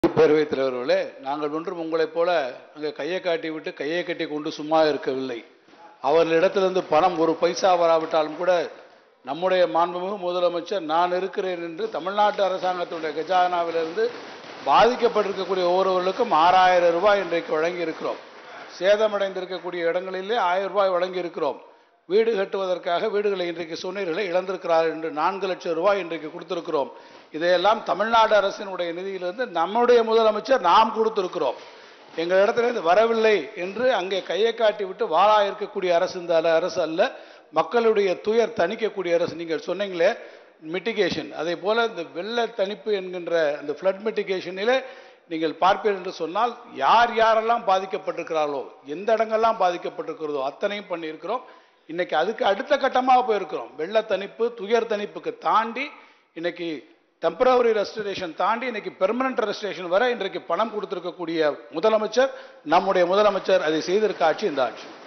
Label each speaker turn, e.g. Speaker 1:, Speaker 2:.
Speaker 1: பேரவைத் தலைவர்களே, நாங்கள் ஒன்றும் உங்களைப் போல அங்கே கையை காட்டி விட்டு கையை கட்டி கொண்டு சும்மா இருக்கவில்லை. அவர்களிடத்திலிருந்து பணம் ஒரு பைசா வராவிட்டாலும் கூட நம்முடைய மாண்புமிகு முதலமைச்சர் நான் இருக்கிறேன் என்று தமிழ்நாட்டு அரசாங்கத்துடைய கஜானாவிலிருந்து பாதிக்கப்பட்டிருக்கக்கூடிய ஒவ்வொருவர்களுக்கும் 6000 ரூபாய் இன்றைக்கு வழங்கி இருக்கிறோம். சேதமடைந்திருக்கக்கூடிய இடங்களிலே 1000 ரூபாய் வழங்கி இருக்கிறோம். வீடு கட்டுவதற்காக வீடுகளை இன்றைக்கு சொன்னீர்களை இழந்திருக்கிறார்கள் என்று 4 லட்சம் ரூபாய் இன்றைக்கு கொடுத்திருக்கிறோம். இதையெல்லாம் தமிழ்நாடு அரசினுடைய நிதியிலிருந்து நம்முடைய முதலமைச்சர் நாம் கொடுத்திருக்கிறோம். எங்கள் இடத்துல வரவில்லை என்று அங்கே கையை காட்டி விட்டு வாழா இருக்கக்கூடிய அரசு இந்த அரசு அல்ல. மக்களுடைய துயர் தணிக்கக்கூடிய அரசு. நீங்கள் சொன்னீங்களே மிட்டிகேஷன், அதே போல இந்த வெள்ள தணிப்பு என்கின்ற அந்த ஃப்ளட் மிட்டிகேஷனிலே நீங்கள் பார்ப்பீர்கள் என்று சொன்னால் யார் யாரெல்லாம் பாதிக்கப்பட்டிருக்கிறார்களோ, எந்த இடங்கள்லாம் பாதிக்கப்பட்டிருக்கிறதோ அத்தனையும் பண்ணியிருக்கிறோம். இன்னைக்கு அதுக்கு அடுத்த கட்டமாக போயிருக்கிறோம். வெள்ள தணிப்பு துயர் தணிப்புக்கு தாண்டி இன்னைக்கு டெம்பரவரி ரெஸ்டரேஷன் தாண்டி இன்னைக்கு பெர்மனன்ட் ரெஸ்டரேஷன் வரை இன்றைக்கு பணம் கொடுத்திருக்கக்கூடிய முதலமைச்சர் நம்முடைய முதலமைச்சர். அதை செய்திருக்க ஆட்சி இந்த ஆட்சி.